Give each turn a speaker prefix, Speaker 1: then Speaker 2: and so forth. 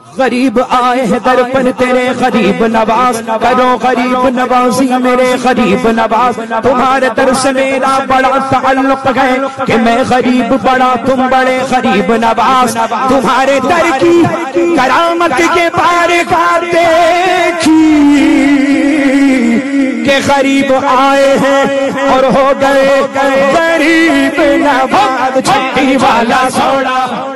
Speaker 1: गरीब आए हैं दर पर तेरे गरीब नवाज, करो गरीब नवाजी मेरे गरीब नवाज। तुम्हारे दर से मेरा बड़ा ताल्लुक है कि मैं गरीब बड़ा तुम बड़े गरीब नवाज। तुम्हारे दर की करामत के बारे का देखी के गरीब आए हैं और हो गए गरीब नवाज। छुट्टी वाला सोड़ा